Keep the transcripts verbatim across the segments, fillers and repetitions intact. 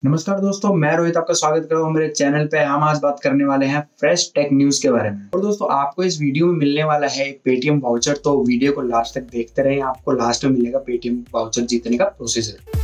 नमस्कार दोस्तों, मैं रोहित आपका स्वागत कर रहा हूँ मेरे चैनल पे। हम आज बात करने वाले हैं फ्रेश टेक न्यूज के बारे में। और दोस्तों, आपको इस वीडियो में मिलने वाला है एक पेटीएम वाउचर, तो वीडियो को लास्ट तक देखते रहें। आपको लास्ट में मिलेगा पेटीएम वाउचर जीतने का प्रोसीजर।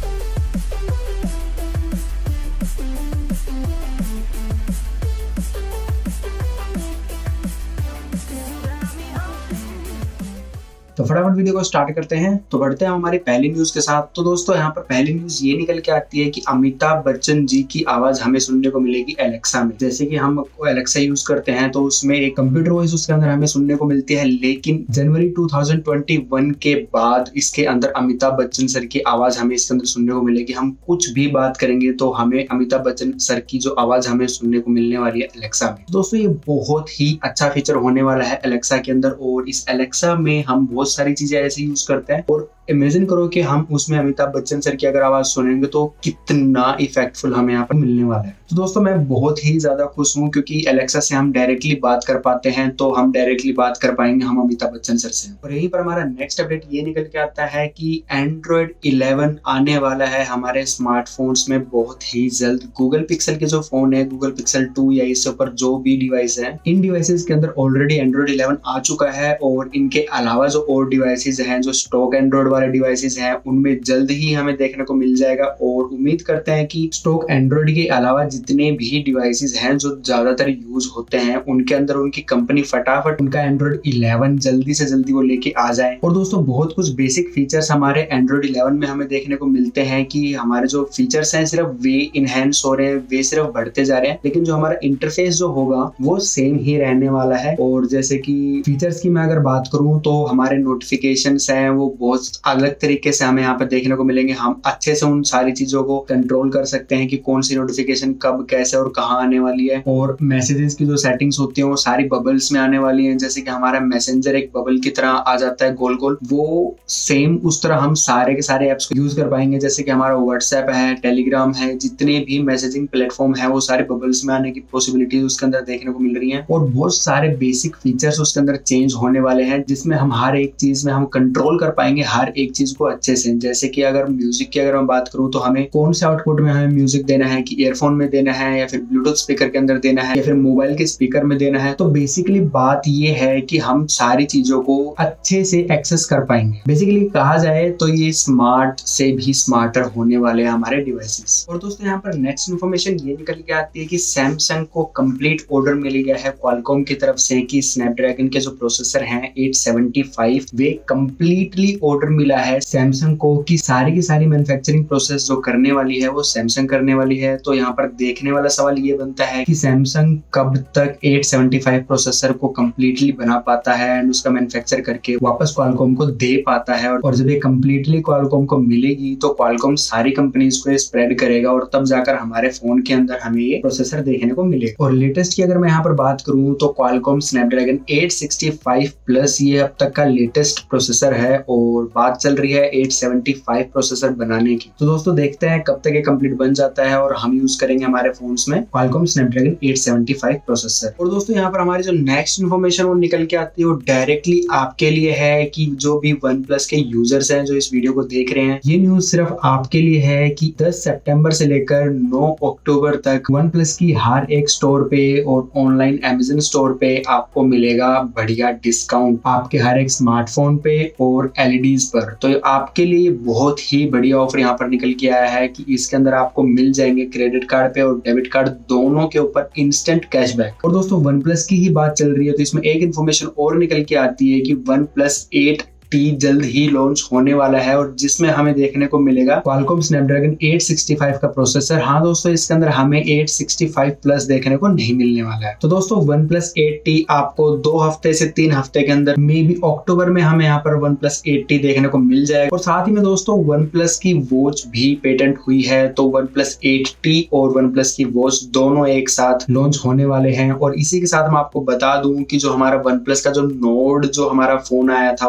तो फटाफट वीडियो को स्टार्ट करते हैं। तो बढ़ते हैं हमारी पहली न्यूज के साथ। तो दोस्तों, यहाँ पर पहली न्यूज ये निकल के आती है कि अमिताभ बच्चन जी की आवाज हमें सुनने को मिलेगी एलेक्सा में। जैसे कि हम एलेक्सा यूज करते हैं तो उसमें एक कंप्यूटर वॉइस उसके अंदर हमें सुनने को मिलती है, लेकिन जनवरी दो हज़ार इक्कीस के बाद इसके अंदर अमिताभ बच्चन सर की आवाज हमें इसके अंदर सुनने को मिलेगी। हम कुछ भी बात करेंगे तो हमें अमिताभ बच्चन सर की जो आवाज हमें सुनने को मिलने वाली है एलेक्सा में। दोस्तों, ये बहुत ही अच्छा फीचर होने वाला है एलेक्सा के अंदर, और इस एलेक्सा में हम बहुत सारी चीजें ऐसे यूज करते हैं। और इमेजिन करो कि हम उसमें अमिताभ बच्चन सर की अगर आवाज सुनेंगे तो कितना इफेक्टफुल हमें यहाँ पर मिलने वाला है। तो दोस्तों, मैं बहुत ही ज्यादा खुश हूँ क्योंकि एलेक्सा से हम डायरेक्टली बात कर पाते हैं, तो हम डायरेक्टली बात कर पाएंगे हम अमिताभ बच्चन सर से। और यहीं पर हमारा नेक्स्ट अपडेट ये निकल के आता है कि एंड्रॉइड इलेवन आने वाला है हमारे स्मार्टफोन्स में बहुत ही जल्द। गूगल पिक्सल के जो फोन है, गूगल पिक्सल टू या इससे ऊपर जो भी डिवाइस है, इन डिवाइसेस के अंदर ऑलरेडी एंड्रॉइड इलेवन आ चुका है। और इनके अलावा जो और डिवाइसेस हैं, जो स्टॉक एंड्रॉइड वाले डिवाइसेस हैं, उनमें जल्द ही हमें देखने को मिल जाएगा। और उम्मीद करते हैं कि स्टॉक एंड्रॉइड के अलावा जितने भी डिवाइसेस हैं जो ज्यादातर यूज होते हैं, उनके अंदर उनकी कंपनी फटाफट उनका एंड्रॉइड इलेवन जल्दी से जल्दी वो लेके आ जाए। और दोस्तों, बहुत कुछ बेसिक फीचर्स हमारे एंड्रॉइड इलेवन में हमें देखने को मिलते हैं कि हमारे जो फीचर्स हैं सिर्फ वे इनहेंस हो रहे हैं, वे सिर्फ बढ़ते जा रहे हैं, लेकिन जो हमारा इंटरफेस जो होगा वो सेम ही रहने वाला है। और जैसे कि फीचर्स की मैं अगर बात करूं तो हमारे नोटिफिकेशंस हैं वो बहुत अलग तरीके से हमें यहाँ पर देखने को मिलेंगे। हम अच्छे से उन सारी चीजों को कंट्रोल कर सकते हैं कि कौन सी नोटिफिकेशन कब कैसे और कहाँ आने वाली है। और मैसेजेस की जो सेटिंग्स होती है वो सारी बबल्स में आने वाली है। जैसे कि हमारा मैसेंजर एक बबल की तरह आ जाता है गोल गोल, वो सेम उस तरह हम सारे के सारे एप्स को यूज कर पाएंगे। जैसे कि हमारा व्हाट्सएप है, टेलीग्राम है, जितने भी मैसेजिंग प्लेटफॉर्म है वो सारे बबल्स में आने की पॉसिबिलिटी उसके अंदर देखने को मिल रही है। और बहुत सारे बेसिक फीचर्स उसके अंदर चेंज होने वाले हैं, जिसमें हम हर एक चीज में हम कंट्रोल कर पाएंगे हर एक चीज को अच्छे से। जैसे कि अगर म्यूजिक की अगर मैं बात करूं तो हमें कौन से आउटपुट में हमें म्यूजिक देना है, कि ईयरफोन में देना है या फिर ब्लूटूथ स्पीकर के अंदर देना है या फिर मोबाइल के स्पीकर में देना है। तो बेसिकली बात ये है कि हम सारी चीजों को अच्छे से एक्सेस कर पाएंगे। बेसिकली कहा जाए तो ये स्मार्ट से भी स्मार्टर होने वाले हैं हमारे डिवाइसेस। और दोस्तों, यहाँ पर नेक्स्ट इन्फॉर्मेशन ये निकल के आती है कि सैमसंग को कंप्लीट ऑर्डर मिल गया है क्वालकॉम की तरफ से कि स्नैपड्रैगन के जो प्रोसेसर हैं एट सेवेंटी फाइव, वे कंप्लीटली ऑर्डर मिला है सैमसंग को कि सारी की सारी मैन्युफैक्चरिंग प्रोसेस जो करने वाली है वो सैमसंग करने वाली है। तो यहाँ पर देखने वाला सवाल ये बनता है कि सैमसंग कब तक एट सेवेंटी फाइव प्रोसेसर को कंप्लीटली बना पाता है एंड उसका मैन्युफैक्चर करके वापस क्वालकॉम को दे पाता है। और जब ये कंप्लीटली क्वालकॉम को मिलेगी तो क्वालकॉम सारी कंपनीज को स्प्रेड करेगा और तब जाकर हमारे फोन के अंदर हमें ये प्रोसेसर देखने को मिलेगा। और लेटेस्ट की अगर मैं यहाँ पर बात करूँ तो Qualcomm Snapdragon eight sixty five plus ये अब तक का लेटेस्ट प्रोसेसर है और बात चल रही है एट सेवेंटी फाइव प्रोसेसर बनाने की। तो दोस्तों, देखते हैं कब तक ये कंप्लीट बन जाता है और हम यूज करेंगे हमारे फोन्स में Qualcomm Snapdragon eight seventy five processor. और दोस्तों, यहाँ पर हमारी जो नेक्स्ट इन्फॉर्मेशन वो निकल के आती है वो डायरेक्टली आपके लिए है कि जो भी वन प्लस के यूजर्स हैं जो इस वीडियो को देख रहे हैं, ये न्यूज सिर्फ आपके लिए है कि दस सितंबर से लेकर नौ अक्टूबर तक वन प्लस की हर एक स्टोर पे और ऑनलाइन अमेज़न स्टोर पे आपको मिलेगा बढ़िया डिस्काउंट आपके हर एक स्मार्टफोन पे और एलईडीज पर। तो आपके लिए बहुत ही बढ़िया ऑफर यहाँ पर निकल के आया है कि इसके अंदर आपको मिल जाएंगे क्रेडिट कार्ड पे और डेबिट कार्ड दोनों के ऊपर इंस्टेंट कैशबैक। और दोस्तों, वन प्लस की ही बात चल रही है तो इसमें एक इन्फॉर्मेशन और निकल के आती है कि वन प्लस एट टी जल्द ही लॉन्च होने वाला है और जिसमें हमें देखने को मिलेगा Qualcomm Snapdragon eight sixty five का प्रोसेसर। हाँ दोस्तों, इसके अंदर हमें एट सिक्सटी फाइव प्लस देखने को नहीं मिलने वाला है। तो दोस्तों, वन प्लस एट टी आपको दो हफ्ते से तीन हफ्ते के अंदर मे बी अक्टूबर में हमें यहाँ पर वन प्लस एट टी देखने को मिल जाएगा। और साथ ही में दोस्तों, वन प्लस की वॉच भी पेटेंट हुई है, तो वन प्लस एट टी और वन प्लस की वॉच दोनों एक साथ लॉन्च होने वाले हैं। और इसी के साथ मैं आपको बता दूं कि जो हमारा वन प्लस का जो नोड जो हमारा फोन आया था उसका जो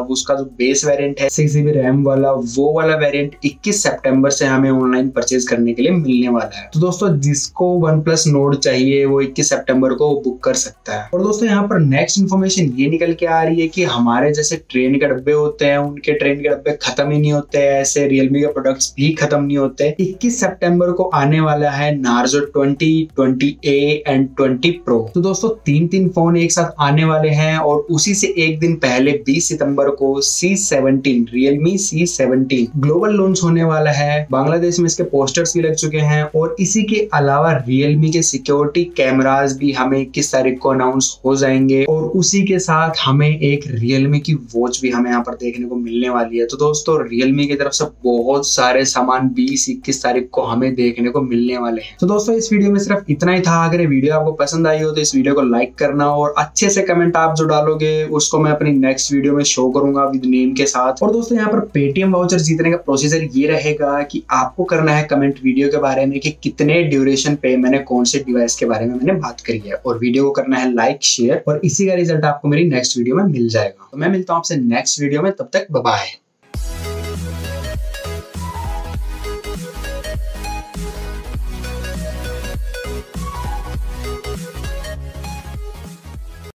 बेस वेरिएंट है सिक्स जीबी रैम वाला, वो वाला वेरिएंट इक्कीस सितंबर से हमें ऑनलाइन परचेज करने के लिए मिलने वाला है। तो दोस्तों जिसको वन प्लस नोड चाहिए वो इक्कीस सितंबर को बुक कर सकता है। और दोस्तों यहाँ पर नेक्स्ट इन्फॉर्मेशन ये निकल के आ रही है कि हमारे जैसे ट्रेन के डब्बे होते हैं, उनके ट्रेन के डब्बे खत्म ही नहीं होते हैं, ऐसे रियलमी के प्रोडक्ट्स भी खत्म नहीं होते। इक्कीस सितंबर को आने वाला है Narzo twenty, twenty A and twenty pro. तो दोस्तों तीन तीन फोन एक साथ आने वाले हैं और उसी से एक दिन पहले बीस सितंबर को C seventeen, Realme C seventeen global launch होने वाला है। बांग्लादेश में इसके पोस्टर्स भी लग चुके हैं और इसी के अलावा रियलमी के सिक्योरिटी कैमरास भी हमें इक्कीस तारीख को अनाउंस हो जाएंगे और उसी के साथ हमें एक रियलमी की वॉच भी हमें यहाँ पर देखने को मिलने वाली है। तो दोस्तों रियलमी की तरफ से बहुत सारे सामान बीस इक्कीस तारीख को हमें देखने को मिलने वाले हैं। तो दोस्तों इस वीडियो में सिर्फ इतना ही था। अगर ये वीडियो आपको पसंद आई हो तो इस वीडियो को लाइक करना और अच्छे से कमेंट आप जो डालोगे उसको मैं अपनी नेक्स्ट वीडियो में शो करूंगा विद नेम के साथ। और दोस्तों यहाँ पर पेटीएम वाउचर जीतने का प्रोसीजर ये रहेगा कि आपको करना है कमेंट वीडियो के बारे में कि कितने ड्यूरेशन पे मैंने कौन से डिवाइस के बारे में मैंने बात करी है, और वीडियो को करना है लाइक शेयर, और इसी का रिजल्ट आपको मेरी नेक्स्ट वीडियो में मिल जाएगा। तो मैं मिलता हूँ आपसे नेक्स्ट वीडियो में, तब तक बाय बाय।